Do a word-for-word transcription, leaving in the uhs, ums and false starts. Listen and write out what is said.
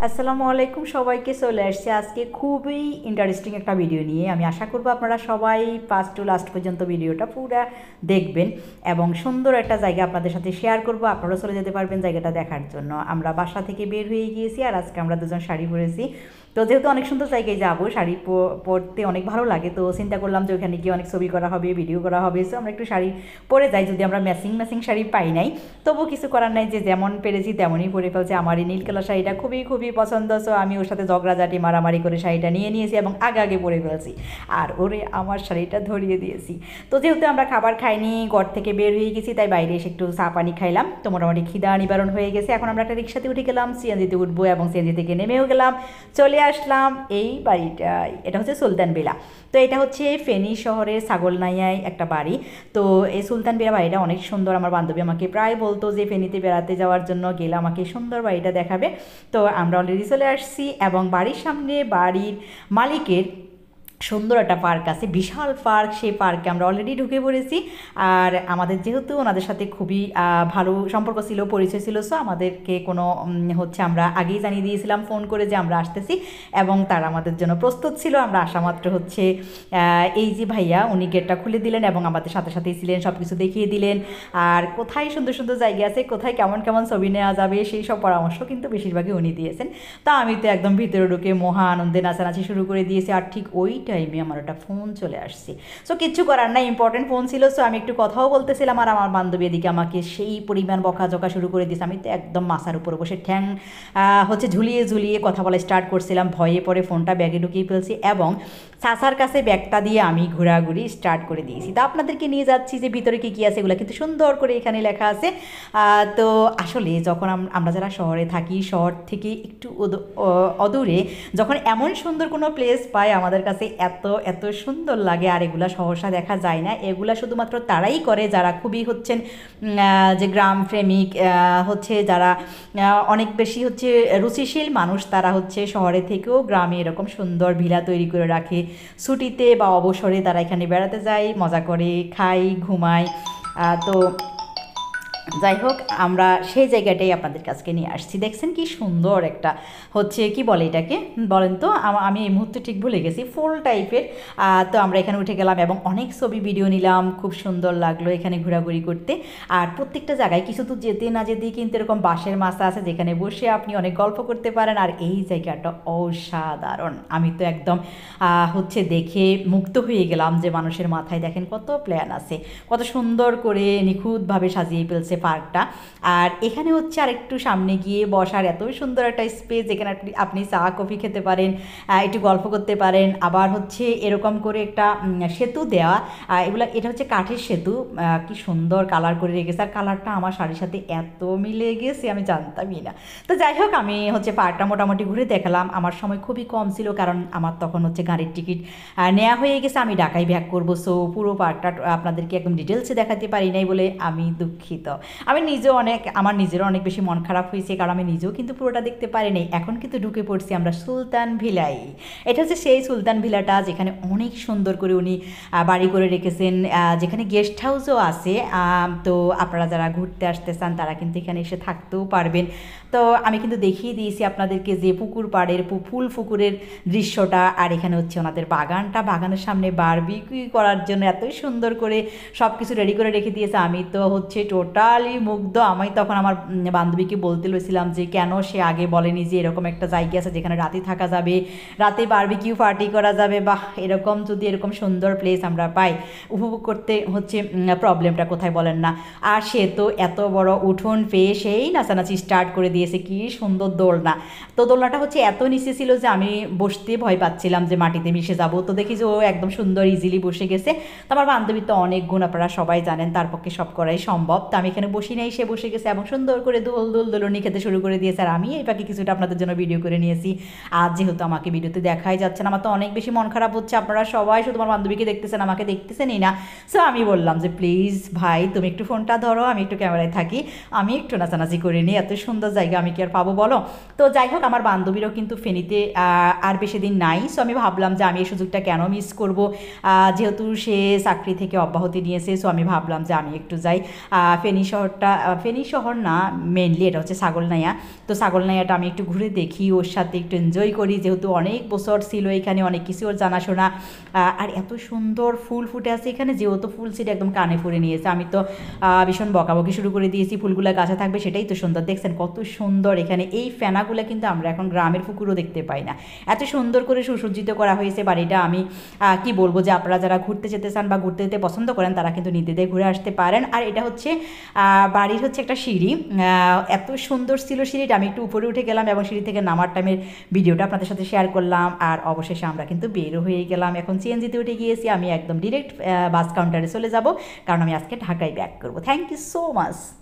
আসসালামু আলাইকুম সবাইকে। চলে আসছে আজকে খুবই ইন্টারেস্টিং একটা ভিডিও নিয়ে। আমি আশা করব আপনারা সবাই ফার্স্ট টু লাস্ট পর্যন্ত ভিডিওটা পুরো দেখবেন এবং সুন্দর একটা জায়গা আপনাদের সাথে শেয়ার করব। আপনারা চলে যেতে পারবেন জায়গাটা দেখার জন্য। আমরা বাসা থেকে বের হয়ে গিয়েছি আর আজকে আমরা দুজন শাড়ি পরেছি। তো যেহেতু অনেক সুন্দর জায়গায় যাবো, শাড়ি পরতে অনেক ভালো লাগে, তো চিন্তা করলাম যে ওখানে গিয়ে অনেক ছবি করা হবে, ভিডিও করা হবে। সো আমরা একটু শাড়ি পরে যাই, যদি আমরা ম্যাচিং ম্যাচিং শাড়ি পাই নাই তবু কিছু করার নাই, যে যেমন পেরেছি তেমনই পরে ফেলছে। আমার এই নীল কালার শাড়িটা খুবই খুবই পছন্দ। সো আমি ওর সাথে ঝগড়াঝাটি মারামারি করে শাড়িটা নিয়ে নিয়েছি এবং আগে আগে পরে ফেলছি আর ওরে আমার শাড়িটা ধরিয়ে দিয়েছি। তো যেহেতু আমরা খাবার খাইনি, ঘর থেকে বের হয়ে গেছি, তাই বাইরে এসে একটু চা পানি খাইলাম। তো মোটামুটি খিদা নিবারণ হয়ে গেছে। এখন আমরা একটা রিক্সাতে উঠে গেলাম, সিএনজিতে উঠবো এবং সিএনজি থেকে নেমেও গেলাম, চলে আসলাম এই বাড়িটায়। এটা হচ্ছে সুলতান বেলা। তো এটা হচ্ছে ফেনী শহরের ছাগলনাইয়ায় একটা বাড়ি। তো এই সুলতান বেলা বাড়িটা অনেক সুন্দর। আমার বান্ধবী আমাকে প্রায় বলতো যে ফেনীতে বেড়াতে যাওয়ার জন্য গেলে আমাকে সুন্দর বাড়িটা দেখাবে। তো আমরা অলরেডি চলে আসছি এবং বাড়ির সামনে বাড়ির মালিকের সুন্দর একটা পার্ক আছে, বিশাল পার্ক। সেই পার্কে আমরা অলরেডি ঢুকে পড়েছি। আর আমাদের যেহেতু ওনাদের সাথে খুবই ভালো সম্পর্ক ছিল, পরিচয় ছিল, সো আমাদেরকে কোনো হচ্ছে আমরা আগেই জানিয়ে দিয়েছিলাম ফোন করে যে আমরা আসতেছি এবং তারা আমাদের জন্য প্রস্তুত ছিল। আমরা আসা মাত্র হচ্ছে এই যে ভাইয়া উনি গেটটা খুলে দিলেন এবং আমাদের সাথে সাথেই ছিলেন, সব কিছু দেখিয়ে দিলেন। আর কোথায় সুন্দর সুন্দর জায়গা আছে, কোথায় কেমন কেমন ছবি নেওয়া যাবে, সেই সব পরামর্শ কিন্তু বেশিরভাগই উনি দিয়েছেন। তা আমি তো একদম ভিতরে ঢুকে মহা আনন্দে নাচানাচি শুরু করে দিয়েছি। আর ঠিক ওই টাইমে আমার একটা ফোন চলে আসছে। সো কিচ্ছু করার নাই, ইম্পর্টেন্ট ফোন ছিল। সো আমি একটু কথাও বলতেছিলাম আর আমার বান্ধবী এদিকে আমাকে সেই পরিমাণ বকাঝকা শুরু করে দিয়েছে। আমি তো একদম মাথার উপর বসে ঠ্যাং হচ্ছে ঝুলিয়ে ঝুলিয়ে কথা বলা স্টার্ট করছিলাম। ভয়ে পরে ফোনটা ব্যাগে ঢুকিয়ে ফেলছি এবং চাচার কাছে ব্যাগটা দিয়ে আমি ঘোরাঘুরি স্টার্ট করে দিয়েছি। তো আপনাদেরকে নিয়ে যাচ্ছি যে ভিতরে কী কী আছে, এগুলো কিন্তু সুন্দর করে এখানে লেখা আছে। তো আসলে যখন আমরা যারা শহরে থাকি, শহর থেকে একটু অদূরে যখন এমন সুন্দর কোনো প্লেস পাই, আমাদের কাছে এত এত সুন্দর লাগে। আর এগুলা সহসা দেখা যায় না। এগুলা শুধুমাত্র তারাই করে যারা খুবই হচ্ছেন যে গ্রাম প্রেমিক হচ্ছে, যারা অনেক বেশি হচ্ছে রুচিশীল মানুষ, তারা হচ্ছে শহরে থেকেও গ্রামে এরকম সুন্দর ভিলা তৈরি করে রাখে। ছুটিতে বা অবসরে তারা এখানে বেড়াতে যায়, মজা করে, খায়, ঘুমায়। তো যাই হোক, আমরা সেই জায়গাটাই আপনাদের কাছকে নিয়ে আসছি। দেখছেন কি সুন্দর একটা হচ্ছে, কি বলে এটাকে বলেন তো, আমি এই মুহূর্তে ঠিক ভুলে গেছি, ফুল টাইপের। তো আমরা এখানে উঠে গেলাম এবং অনেক ছবি ভিডিও নিলাম। খুব সুন্দর লাগলো এখানে ঘোরাঘুরি করতে। আর প্রত্যেকটা জায়গায় কিছু তো যেতে না যেতেই কিন্তু এরকম বাঁশের মাচা আছে যেখানে বসে আপনি অনেক গল্প করতে পারেন। আর এই জায়গাটা অসাধারণ। আমি তো একদম হচ্ছে দেখে মুগ্ধ হয়ে গেলাম যে মানুষের মাথায় দেখেন কত প্ল্যান আছে, কত সুন্দর করে নিখুঁতভাবে সাজিয়ে ফেলছে পার্কটা। আর এখানে হচ্ছে আর একটু সামনে গিয়ে বসার এত সুন্দর একটা স্পেস, যেখানে আপনি চা কফি খেতে পারেন, একটু গল্প করতে পারেন। আবার হচ্ছে এরকম করে একটা সেতু দেওয়া, এগুলো এটা হচ্ছে কাঠের সেতু, কি সুন্দর কালার করে রেখেছে। আর কালারটা আমার শাড়ির সাথে এত মিলে গেছে আমি জানতামই না। তো যাই হোক, আমি হচ্ছে পার্কটা মোটামুটি ঘুরে দেখালাম। আমার সময় খুবই কম ছিল, কারণ আমার তখন হচ্ছে গাড়ির টিকিট নেওয়া হয়ে গেছে, আমি ঢাকায় ব্যাক করবো। সো পুরো পার্কটা আপনাদেরকে একদম ডিটেলসে দেখাতে পারি নাই বলে আমি দুঃখিত। আমি নিজেও অনেক আমার নিজেরও অনেক বেশি মন খারাপ হয়েছে, কারণ আমি নিজেও কিন্তু পুরোটা দেখতে পারিনি। এখন কিন্তু ঢুকে পড়ছি আমরা সুলতান ভিলাই। এটা হচ্ছে সেই সুলতান ভিলাটা যেখানে অনেক সুন্দর করে উনি বাড়ি করে রেখেছেন, যেখানে গেস্ট হাউসও আছে। তো আপনারা যারা ঘুরতে আসতে চান তারা কিন্তু এখানে এসে থাকতেও পারবেন। তো আমি কিন্তু দেখিয়ে দিয়েছি আপনাদেরকে যে পুকুর পাড়ের ফুল পুকুরের দৃশ্যটা। আর এখানে হচ্ছে ওনাদের বাগানটা, বাগানের সামনে বারবিকিউ করার জন্য এতই সুন্দর করে সব কিছু রেডি করে রেখে দিয়েছে। আমি তো হচ্ছে টোটালি মুগ্ধ। আমি তখন আমার বান্ধবীকে বলতে লইছিলাম যে কেন সে আগে বলেনি যে এরকম একটা জায়গা আছে যেখানে রাতে থাকা যাবে, রাতে বারবিকিউ পার্টি করা যাবে, বা এরকম যদি এরকম সুন্দর প্লেস আমরা পাই উপভোগ করতে হচ্ছে প্রবলেমটা কোথায় বলেন না। আর সে তো এত বড় উঠোন পেয়ে সেই নাচানাচি স্টার্ট করে দিয়েছে। কি সুন্দর দোলনা। তো দোলনাটা হচ্ছে এত নিচে ছিল যে আমি বসতে ভয় পাচ্ছিলাম যে মাটিতে মিশে যাব। তো দেখি যে ও একদম সুন্দর ইজিলি বসে গেছে। তো আমার বান্ধবী তো অনেক গুণ, আপনারা সবাই জানেন, তার পক্ষে সব করাই সম্ভব। তো আমি এখানে বসি নাই, সে বসে গেছে এবং সুন্দর করে দোল দোল দোলনি খেতে শুরু করে দিয়েছে। আর আমি এই পাখি কিছুটা আপনাদের জন্য ভিডিও করে নিয়েছি। আর যেহেতু আমাকে ভিডিওতে দেখাই যাচ্ছে না, আমার তো অনেক বেশি মন খারাপ হচ্ছে। আপনারা সবাই শুধু আমার বান্ধবীকে দেখতেছেন, আমাকে দেখতেছেনই না। সো আমি বললাম যে প্লিজ ভাই তুমি একটু ফোনটা ধরো, আমি একটু ক্যামেরায় থাকি, আমি একটু নাচানাচি করে নিই। এত সুন্দর জায়গা আমি কি আর পাবো বলো। তো যাই হোক, আমার বান্ধবীরও কিন্তু ফেনীতে আর বেশি দিন নাই। সো আমি ভাবলাম যে আমি এই সুযোগটা কেন মিস করব, যেহেতু সে চাকরি থেকে অব্যাহতি নিয়েছে। সো আমি ভাবলাম যে আমি একটু যাই ফেনী শহরটা ফেনী শহর না, মেনলি এটা হচ্ছে ছাগলনাইয়া। তো ছাগলনাইয়াটা আমি একটু ঘুরে দেখি, ওর সাথে একটু এনজয় করি, যেহেতু অনেক বছর ছিল এখানে, অনেক কিছু ওর জানাশোনা। আর এত সুন্দর ফুল ফুটে আছে এখানে, যেহেতু ফুল ছিট একদম কানে ফুরে নিয়েছে। আমি তো ভীষণ বকাবকি শুরু করে দিয়েছি, ফুলগুলো গাছে থাকবে সেটাই তো সুন্দর। দেখছেন কত সুন্দর এখানে এই ফেনাগুলো কিন্তু আমরা এখন গ্রামের পুকুরও দেখতে পাই না, এত সুন্দর করে সুসজ্জিত করা হয়েছে বাড়িটা। আমি কি বলবো যে আপনারা যারা ঘুরতে যেতে চান বা ঘুরতে যেতে পছন্দ করেন তারা কিন্তু নির্দ্বিধায় ঘুরে আসতে পারেন। আর এটা হচ্ছে বাড়ির হচ্ছে একটা সিঁড়ি, এত সুন্দর ছিল সিঁড়িটা। আমি একটু উপরে উঠে গেলাম এবং সিঁড়ি থেকে নামার টাইমের ভিডিওটা আপনাদের সাথে শেয়ার করলাম। আর অবশেষে আমরা কিন্তু বেরও হয়ে গেলাম, এখন সিএনজিতে উঠে গিয়েছি। আমি একদম ডিরেক্ট বাস কাউন্টারে চলে যাব, কারণ আমি আজকে ঢাকায় ব্যাক করবো। Thank you so much.